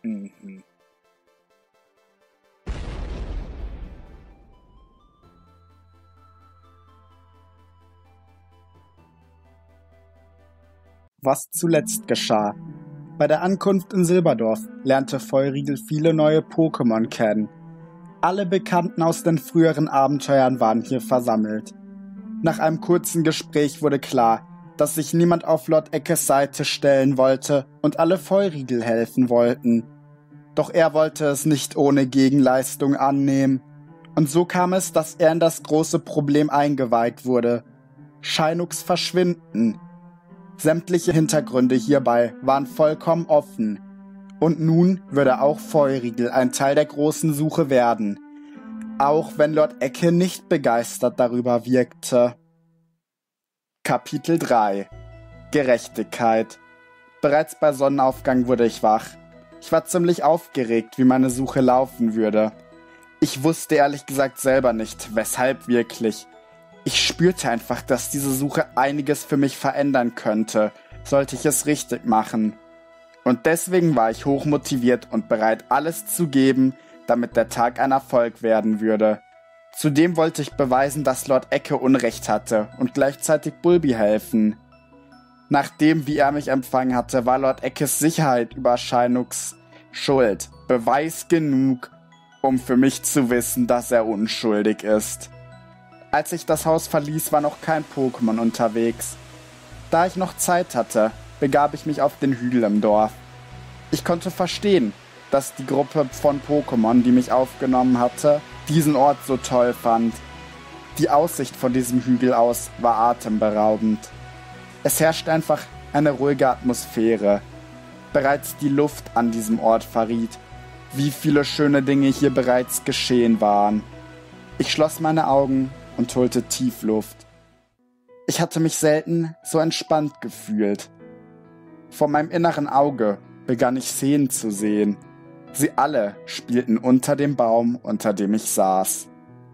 Mhm. Was zuletzt geschah. Bei der Ankunft in Silberdorf lernte Feurigel viele neue Pokémon kennen. Alle Bekannten aus den früheren Abenteuern waren hier versammelt. Nach einem kurzen Gespräch wurde klar, dass sich niemand auf Lord Eckes Seite stellen wollte und alle Feurigel helfen wollten. Doch er wollte es nicht ohne Gegenleistung annehmen. Und so kam es, dass er in das große Problem eingeweiht wurde. Shynooks Verschwinden. Sämtliche Hintergründe hierbei waren vollkommen offen. Und nun würde auch Feurigel ein Teil der großen Suche werden. Auch wenn Lord Ecke nicht begeistert darüber wirkte. Kapitel 3 Gerechtigkeit. Bereits bei Sonnenaufgang wurde ich wach. Ich war ziemlich aufgeregt, wie meine Suche laufen würde. Ich wusste ehrlich gesagt selber nicht, weshalb wirklich. Ich spürte einfach, dass diese Suche einiges für mich verändern könnte, sollte ich es richtig machen. Und deswegen war ich hochmotiviert und bereit, alles zu geben, damit der Tag ein Erfolg werden würde. Zudem wollte ich beweisen, dass Lord Ecke Unrecht hatte und gleichzeitig Bulbi helfen. Nachdem, wie er mich empfangen hatte, war Lord Eckes Sicherheit über Shynooks Schuld Beweis genug, um für mich zu wissen, dass er unschuldig ist. Als ich das Haus verließ, war noch kein Pokémon unterwegs. Da ich noch Zeit hatte, begab ich mich auf den Hügel im Dorf. Ich konnte verstehen, dass die Gruppe von Pokémon, die mich aufgenommen hatte, diesen Ort so toll fand. Die Aussicht von diesem Hügel aus war atemberaubend. Es herrscht einfach eine ruhige Atmosphäre. Bereits die Luft an diesem Ort verriet, wie viele schöne Dinge hier bereits geschehen waren. Ich schloss meine Augen und holte tief Luft. Ich hatte mich selten so entspannt gefühlt. Vor meinem inneren Auge begann ich Szenen zu sehen. Sie alle spielten unter dem Baum, unter dem ich saß.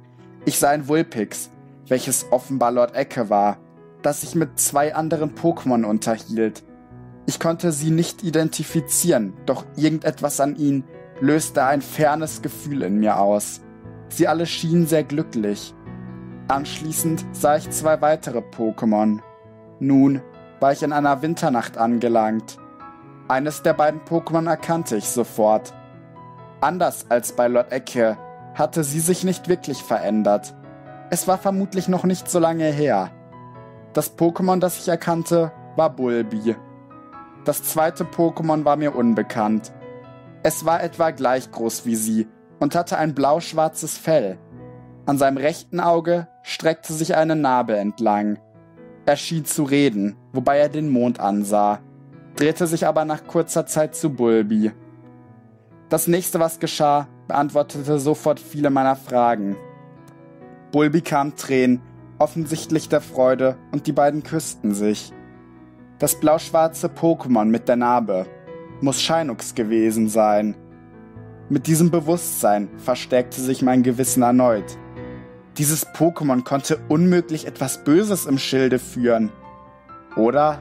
Ich sah ein Vulpix, welches offenbar Lord Ecke war, das sich mit 2 anderen Pokémon unterhielt. Ich konnte sie nicht identifizieren, doch irgendetwas an ihnen löste ein fernes Gefühl in mir aus. Sie alle schienen sehr glücklich. Anschließend sah ich 2 weitere Pokémon. Nun war ich in einer Winternacht angelangt. Eines der beiden Pokémon erkannte ich sofort. Anders als bei Lord Ecke hatte sie sich nicht wirklich verändert. Es war vermutlich noch nicht so lange her. Das Pokémon, das ich erkannte, war Bulbi. Das zweite Pokémon war mir unbekannt. Es war etwa gleich groß wie sie und hatte ein blau-schwarzes Fell. An seinem rechten Auge streckte sich eine Narbe entlang. Er schien zu reden, wobei er den Mond ansah, drehte sich aber nach kurzer Zeit zu Bulbi. Das nächste, was geschah, beantwortete sofort viele meiner Fragen. Bulbi kam Tränen, offensichtlich der Freude, und die beiden küssten sich. Das blau-schwarze Pokémon mit der Narbe muss Shynooks gewesen sein. Mit diesem Bewusstsein verstärkte sich mein Gewissen erneut. Dieses Pokémon konnte unmöglich etwas Böses im Schilde führen. Oder?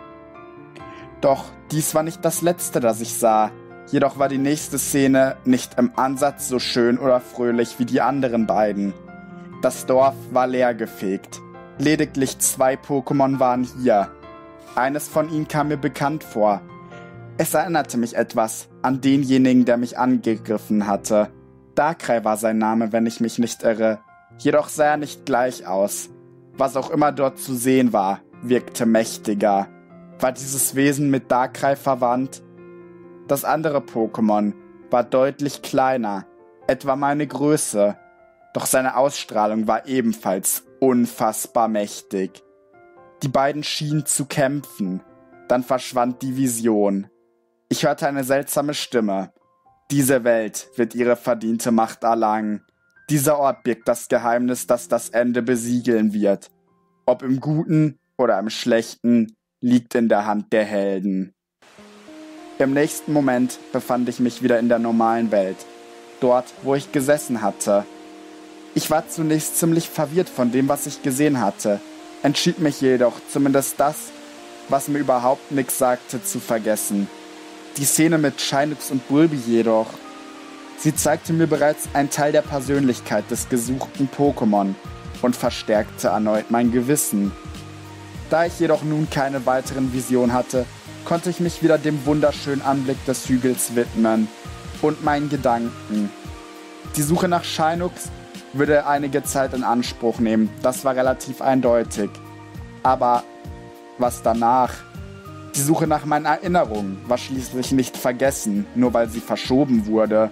Doch dies war nicht das Letzte, das ich sah. Jedoch war die nächste Szene nicht im Ansatz so schön oder fröhlich wie die anderen beiden. Das Dorf war leergefegt. Lediglich 2 Pokémon waren hier. Eines von ihnen kam mir bekannt vor. Es erinnerte mich etwas an denjenigen, der mich angegriffen hatte. Darkrai war sein Name, wenn ich mich nicht irre. Jedoch sah er nicht gleich aus. Was auch immer dort zu sehen war, wirkte mächtiger. War dieses Wesen mit Darkrai verwandt? Das andere Pokémon war deutlich kleiner, etwa meine Größe. Doch seine Ausstrahlung war ebenfalls unfassbar mächtig. Die beiden schienen zu kämpfen. Dann verschwand die Vision. Ich hörte eine seltsame Stimme. Diese Welt wird ihre verdiente Macht erlangen. Dieser Ort birgt das Geheimnis, das das Ende besiegeln wird. Ob im Guten oder im Schlechten, liegt in der Hand der Helden. Im nächsten Moment befand ich mich wieder in der normalen Welt. Dort, wo ich gesessen hatte. Ich war zunächst ziemlich verwirrt von dem, was ich gesehen hatte, entschied mich jedoch, zumindest das, was mir überhaupt nichts sagte, zu vergessen. Die Szene mit Shinux und Bulbi jedoch. Sie zeigte mir bereits einen Teil der Persönlichkeit des gesuchten Pokémon und verstärkte erneut mein Gewissen. Da ich jedoch nun keine weiteren Visionen hatte, konnte ich mich wieder dem wunderschönen Anblick des Hügels widmen und meinen Gedanken. Die Suche nach Shinux würde einige Zeit in Anspruch nehmen, das war relativ eindeutig. Aber was danach? Die Suche nach meinen Erinnerungen war schließlich nicht vergessen, nur weil sie verschoben wurde.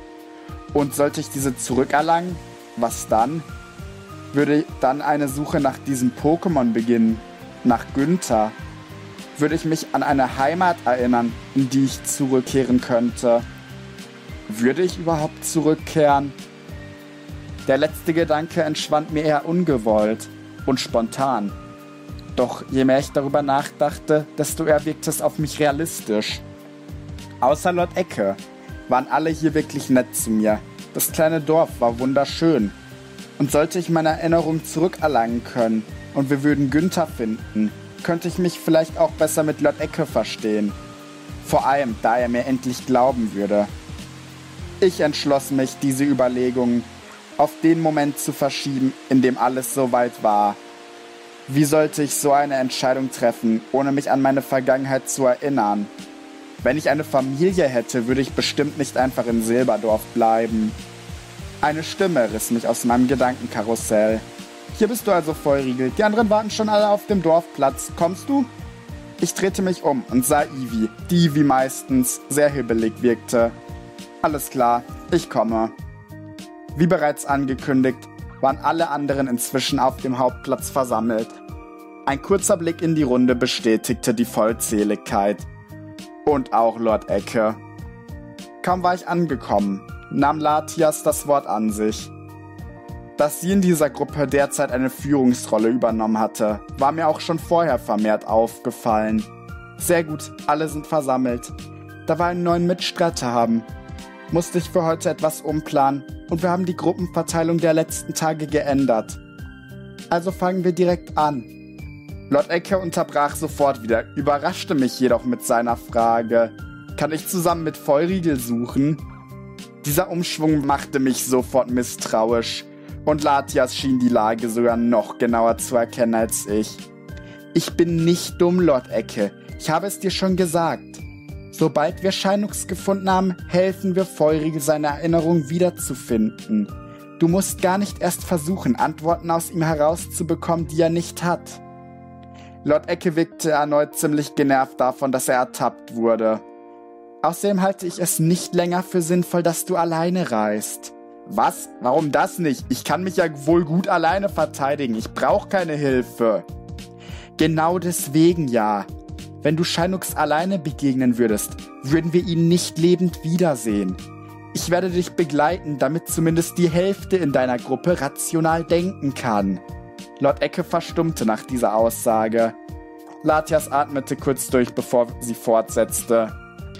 Und sollte ich diese zurückerlangen, was dann? Würde dann eine Suche nach diesem Pokémon beginnen, nach Günther? Würde ich mich an eine Heimat erinnern, in die ich zurückkehren könnte? Würde ich überhaupt zurückkehren? Der letzte Gedanke entschwand mir eher ungewollt und spontan. Doch je mehr ich darüber nachdachte, desto eher wirkte es auf mich realistisch. Außer Lord Ecke waren alle hier wirklich nett zu mir. Das kleine Dorf war wunderschön. Und sollte ich meine Erinnerung zurückerlangen können und wir würden Günther finden, könnte ich mich vielleicht auch besser mit Lord Ecke verstehen. Vor allem, da er mir endlich glauben würde. Ich entschloss mich, diese Überlegungen auf den Moment zu verschieben, in dem alles soweit war. Wie sollte ich so eine Entscheidung treffen, ohne mich an meine Vergangenheit zu erinnern? Wenn ich eine Familie hätte, würde ich bestimmt nicht einfach in Silberdorf bleiben. Eine Stimme riss mich aus meinem Gedankenkarussell. Hier bist du also, Feurigel. Die anderen warten schon alle auf dem Dorfplatz. Kommst du? Ich drehte mich um und sah Ivy, die wie meistens sehr hibbelig wirkte. Alles klar, ich komme. Wie bereits angekündigt, waren alle anderen inzwischen auf dem Hauptplatz versammelt. Ein kurzer Blick in die Runde bestätigte die Vollzähligkeit. Und auch Lord Ecke. Kaum war ich angekommen, nahm Latias das Wort an sich. Dass sie in dieser Gruppe derzeit eine Führungsrolle übernommen hatte, war mir auch schon vorher vermehrt aufgefallen. Sehr gut, alle sind versammelt. Da wir einen neuen Mitstreiter haben, musste ich für heute etwas umplanen und wir haben die Gruppenverteilung der letzten Tage geändert. Also fangen wir direkt an. Lord Ecke unterbrach sofort wieder, überraschte mich jedoch mit seiner Frage: Kann ich zusammen mit Feurigel suchen? Dieser Umschwung machte mich sofort misstrauisch und Latias schien die Lage sogar noch genauer zu erkennen als ich. Ich bin nicht dumm, Lord Ecke. Ich habe es dir schon gesagt. Sobald wir Shinux gefunden haben, helfen wir Feurigel, seine Erinnerung wiederzufinden. Du musst gar nicht erst versuchen, Antworten aus ihm herauszubekommen, die er nicht hat. Lord Ecke wirkte erneut ziemlich genervt davon, dass er ertappt wurde. Außerdem halte ich es nicht länger für sinnvoll, dass du alleine reist. Was? Warum das nicht? Ich kann mich ja wohl gut alleine verteidigen. Ich brauche keine Hilfe. Genau deswegen ja. Wenn du Shinux alleine begegnen würdest, würden wir ihn nicht lebend wiedersehen. Ich werde dich begleiten, damit zumindest die Hälfte in deiner Gruppe rational denken kann. Lord Ecke verstummte nach dieser Aussage. Latias atmete kurz durch, bevor sie fortsetzte.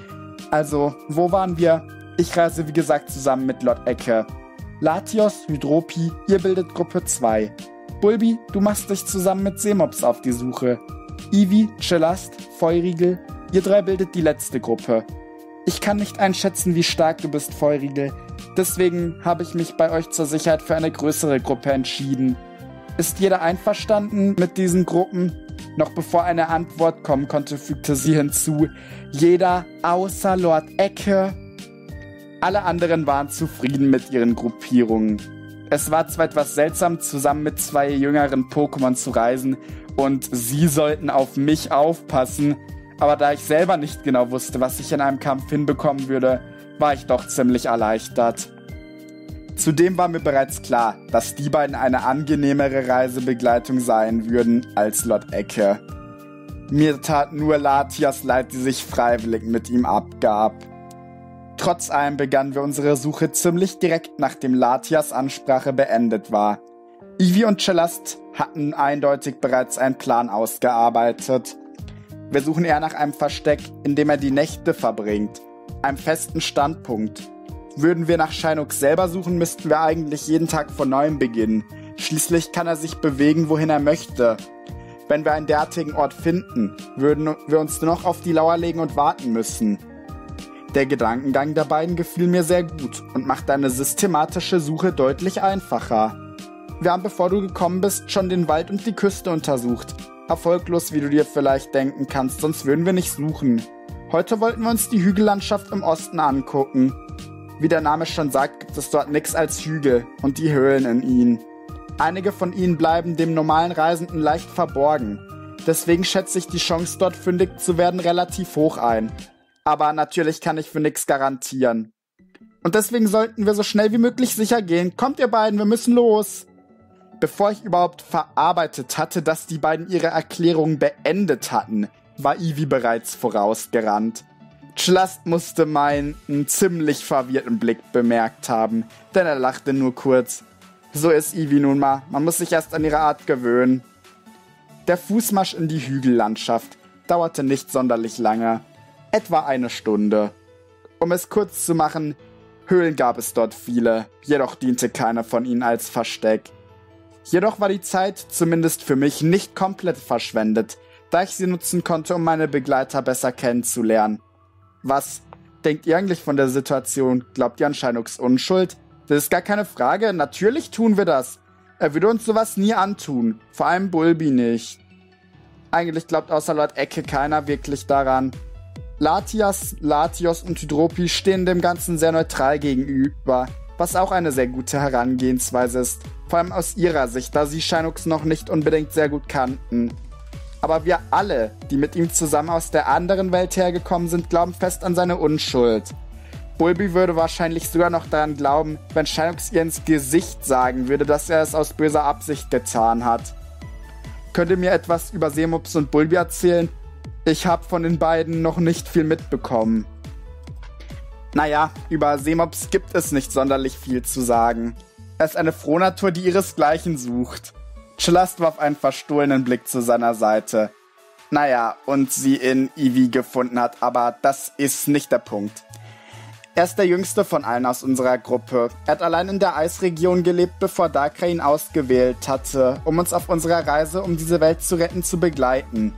Also, wo waren wir? Ich reise wie gesagt zusammen mit Lord Ecke. Latios, Hydropi, ihr bildet Gruppe 2. Bulbi, du machst dich zusammen mit Semops auf die Suche. Ivy, Cellast, Feurigel, ihr drei bildet die letzte Gruppe. Ich kann nicht einschätzen, wie stark du bist, Feurigel. Deswegen habe ich mich bei euch zur Sicherheit für eine größere Gruppe entschieden. Ist jeder einverstanden mit diesen Gruppen? Noch bevor eine Antwort kommen konnte, fügte sie hinzu: Jeder außer Lord Ecke. Alle anderen waren zufrieden mit ihren Gruppierungen. Es war zwar etwas seltsam, zusammen mit zwei jüngeren Pokémon zu reisen und sie sollten auf mich aufpassen, aber da ich selber nicht genau wusste, was ich in einem Kampf hinbekommen würde, war ich doch ziemlich erleichtert. Zudem war mir bereits klar, dass die beiden eine angenehmere Reisebegleitung sein würden als Lord Ecke. Mir tat nur Latias leid, die sich freiwillig mit ihm abgab. Trotz allem begannen wir unsere Suche ziemlich direkt, nachdem Latias Ansprache beendet war. Ivy und Cellast hatten eindeutig bereits einen Plan ausgearbeitet. Wir suchen eher nach einem Versteck, in dem er die Nächte verbringt, einem festen Standpunkt. Würden wir nach Shinux selber suchen, müssten wir eigentlich jeden Tag von neuem beginnen. Schließlich kann er sich bewegen, wohin er möchte. Wenn wir einen derartigen Ort finden, würden wir uns nur noch auf die Lauer legen und warten müssen. Der Gedankengang der beiden gefiel mir sehr gut und machte eine systematische Suche deutlich einfacher. Wir haben, bevor du gekommen bist, schon den Wald und die Küste untersucht. Erfolglos, wie du dir vielleicht denken kannst, sonst würden wir nicht suchen. Heute wollten wir uns die Hügellandschaft im Osten angucken. Wie der Name schon sagt, gibt es dort nichts als Hügel und die Höhlen in ihnen. Einige von ihnen bleiben dem normalen Reisenden leicht verborgen. Deswegen schätze ich die Chance, dort fündig zu werden, relativ hoch ein. Aber natürlich kann ich für nichts garantieren. Und deswegen sollten wir so schnell wie möglich sicher gehen. Kommt ihr beiden, wir müssen los. Bevor ich überhaupt verarbeitet hatte, dass die beiden ihre Erklärung beendet hatten, war Ivy bereits vorausgerannt. Chelast musste meinen ziemlich verwirrten Blick bemerkt haben, denn er lachte nur kurz. So ist Ivy nun mal, man muss sich erst an ihre Art gewöhnen. Der Fußmarsch in die Hügellandschaft dauerte nicht sonderlich lange, etwa eine Stunde. Um es kurz zu machen, Höhlen gab es dort viele, jedoch diente keine von ihnen als Versteck. Jedoch war die Zeit, zumindest für mich, nicht komplett verschwendet, da ich sie nutzen konnte, um meine Begleiter besser kennenzulernen. Was denkt ihr eigentlich von der Situation? Glaubt ihr an Shynooks Unschuld? Das ist gar keine Frage, natürlich tun wir das. Er würde uns sowas nie antun, vor allem Bulbi nicht. Eigentlich glaubt außer Lord Ecke keiner wirklich daran. Latias, Latios und Hydropi stehen dem Ganzen sehr neutral gegenüber, was auch eine sehr gute Herangehensweise ist, vor allem aus ihrer Sicht, da sie Shynooks noch nicht unbedingt sehr gut kannten. Aber wir alle, die mit ihm zusammen aus der anderen Welt hergekommen sind, glauben fest an seine Unschuld. Bulbi würde wahrscheinlich sogar noch daran glauben, wenn Shynooks ihr ins Gesicht sagen würde, dass er es aus böser Absicht getan hat. Könnt ihr mir etwas über Seemops und Bulbi erzählen? Ich habe von den beiden noch nicht viel mitbekommen. Naja, über Seemops gibt es nicht sonderlich viel zu sagen. Er ist eine Frohnatur, die ihresgleichen sucht. Chelast warf einen verstohlenen Blick zu seiner Seite. Naja, und sie in Ivy gefunden hat, aber das ist nicht der Punkt. Er ist der jüngste von allen aus unserer Gruppe. Er hat allein in der Eisregion gelebt, bevor Darkrai ihn ausgewählt hatte, um uns auf unserer Reise, um diese Welt zu retten, zu begleiten.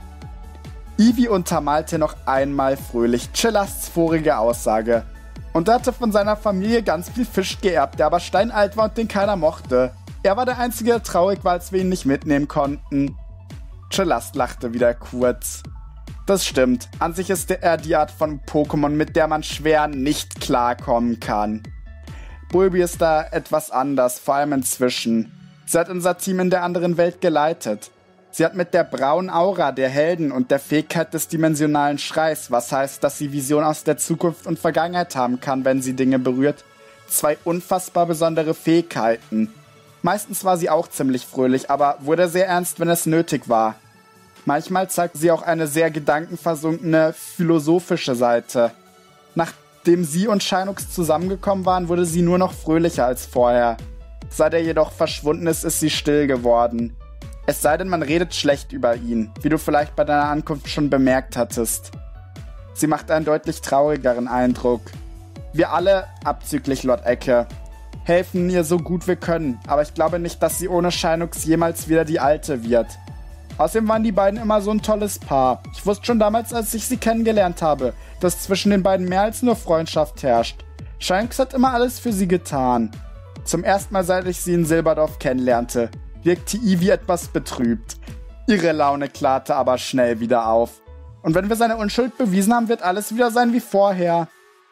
Ivy untermalte noch einmal fröhlich Chelasts vorige Aussage. Und er hatte von seiner Familie ganz viel Fisch geerbt, der aber steinalt war und den keiner mochte. Er war der Einzige, der traurig war, als wir ihn nicht mitnehmen konnten. Chelast lachte wieder kurz. Das stimmt, an sich ist er die Art von Pokémon, mit der man schwer nicht klarkommen kann. Bulbi ist da etwas anders, vor allem inzwischen. Sie hat unser Team in der anderen Welt geleitet. Sie hat mit der braunen Aura der Helden und der Fähigkeit des dimensionalen Schreis, was heißt, dass sie Visionen aus der Zukunft und Vergangenheit haben kann, wenn sie Dinge berührt, zwei unfassbar besondere Fähigkeiten. Meistens war sie auch ziemlich fröhlich, aber wurde sehr ernst, wenn es nötig war. Manchmal zeigte sie auch eine sehr gedankenversunkene, philosophische Seite. Nachdem sie und Shynooks zusammengekommen waren, wurde sie nur noch fröhlicher als vorher. Seit er jedoch verschwunden ist, ist sie still geworden. Es sei denn, man redet schlecht über ihn, wie du vielleicht bei deiner Ankunft schon bemerkt hattest. Sie macht einen deutlich traurigeren Eindruck. Wir alle, abzüglich Lord Ecke, helfen ihr so gut wir können, aber ich glaube nicht, dass sie ohne Shynooks jemals wieder die Alte wird. Außerdem waren die beiden immer so ein tolles Paar. Ich wusste schon damals, als ich sie kennengelernt habe, dass zwischen den beiden mehr als nur Freundschaft herrscht. Shynooks hat immer alles für sie getan. Zum ersten Mal, seit ich sie in Silberdorf kennenlernte, wirkte Ivy etwas betrübt. Ihre Laune klarte aber schnell wieder auf. Und wenn wir seine Unschuld bewiesen haben, wird alles wieder sein wie vorher.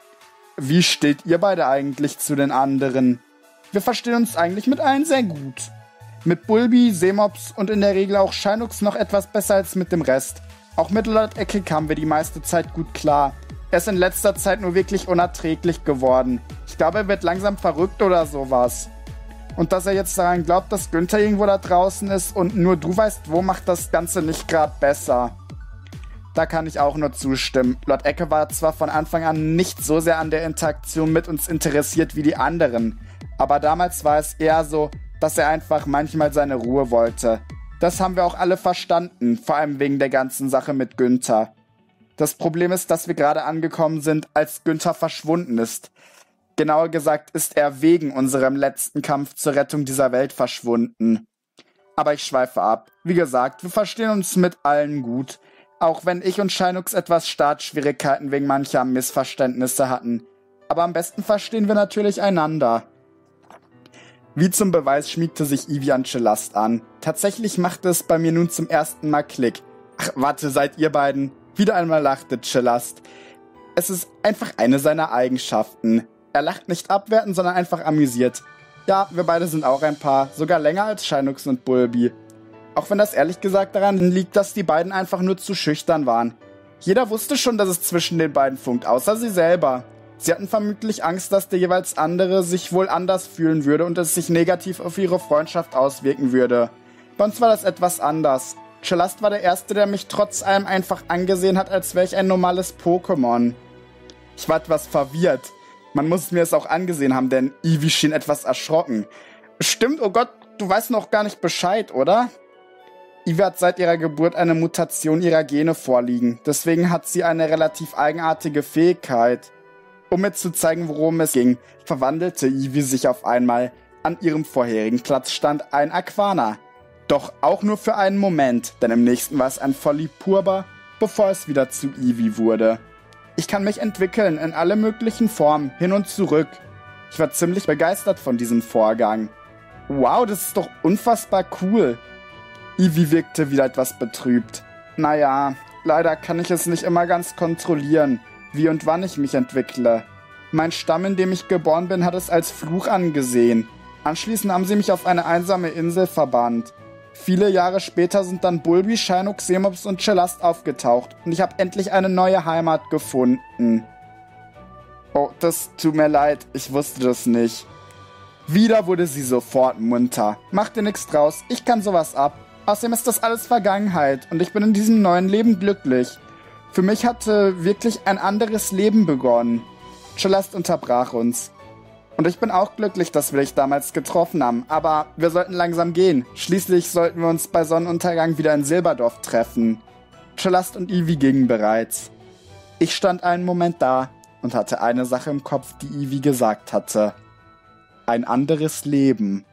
Wie steht ihr beide eigentlich zu den anderen? Wir verstehen uns eigentlich mit allen sehr gut. Mit Bulbi, Seemops und in der Regel auch Shynooks noch etwas besser als mit dem Rest. Auch mit Lord Ecke kamen wir die meiste Zeit gut klar. Er ist in letzter Zeit nur wirklich unerträglich geworden. Ich glaube, er wird langsam verrückt oder sowas. Und dass er jetzt daran glaubt, dass Günther irgendwo da draußen ist und nur du weißt wo, macht das Ganze nicht gerade besser. Da kann ich auch nur zustimmen. Lord Ecke war zwar von Anfang an nicht so sehr an der Interaktion mit uns interessiert wie die anderen, aber damals war es eher so, dass er einfach manchmal seine Ruhe wollte. Das haben wir auch alle verstanden, vor allem wegen der ganzen Sache mit Günther. Das Problem ist, dass wir gerade angekommen sind, als Günther verschwunden ist. Genauer gesagt ist er wegen unserem letzten Kampf zur Rettung dieser Welt verschwunden. Aber ich schweife ab. Wie gesagt, wir verstehen uns mit allen gut. Auch wenn ich und Shinux etwas Startschwierigkeiten wegen mancher Missverständnisse hatten. Aber am besten verstehen wir natürlich einander. Wie zum Beweis schmiegte sich Ivy an Celeste an. Tatsächlich machte es bei mir nun zum ersten Mal Klick. Ach, warte, seid ihr beiden? Wieder einmal lachte Celeste. Es ist einfach eine seiner Eigenschaften. Er lacht nicht abwertend, sondern einfach amüsiert. Ja, wir beide sind auch ein Paar, sogar länger als Shinux und Bulby. Auch wenn das ehrlich gesagt daran liegt, dass die beiden einfach nur zu schüchtern waren. Jeder wusste schon, dass es zwischen den beiden funkt, außer sie selber. Sie hatten vermutlich Angst, dass der jeweils andere sich wohl anders fühlen würde und es sich negativ auf ihre Freundschaft auswirken würde. Bei uns war das etwas anders. Celeste war der Erste, der mich trotz allem einfach angesehen hat, als wäre ich ein normales Pokémon. Ich war etwas verwirrt. Man muss mir es auch angesehen haben, denn Ivy schien etwas erschrocken. Stimmt, oh Gott, du weißt noch gar nicht Bescheid, oder? Ivy hat seit ihrer Geburt eine Mutation ihrer Gene vorliegen. Deswegen hat sie eine relativ eigenartige Fähigkeit. Um mir zu zeigen, worum es ging, verwandelte Ivy sich auf einmal. An ihrem vorherigen Platz stand ein Aquana. Doch auch nur für einen Moment, denn im nächsten war es ein Folipurba, bevor es wieder zu Ivy wurde. Ich kann mich entwickeln in alle möglichen Formen, hin und zurück. Ich war ziemlich begeistert von diesem Vorgang. Wow, das ist doch unfassbar cool. Ivy wirkte wieder etwas betrübt. Naja, leider kann ich es nicht immer ganz kontrollieren, wie und wann ich mich entwickle. Mein Stamm, in dem ich geboren bin, hat es als Fluch angesehen. Anschließend haben sie mich auf eine einsame Insel verbannt. Viele Jahre später sind dann Bulby, Shinux, Semops und Celeste aufgetaucht und ich habe endlich eine neue Heimat gefunden. Oh, das tut mir leid, ich wusste das nicht. Wieder wurde sie sofort munter. Mach dir nichts draus, ich kann sowas ab. Außerdem ist das alles Vergangenheit und ich bin in diesem neuen Leben glücklich. Für mich hatte wirklich ein anderes Leben begonnen. Celeste unterbrach uns. Und ich bin auch glücklich, dass wir dich damals getroffen haben, aber wir sollten langsam gehen. Schließlich sollten wir uns bei Sonnenuntergang wieder in Silberdorf treffen. Celeste und Ivy gingen bereits. Ich stand einen Moment da und hatte eine Sache im Kopf, die Ivy gesagt hatte. Ein anderes Leben.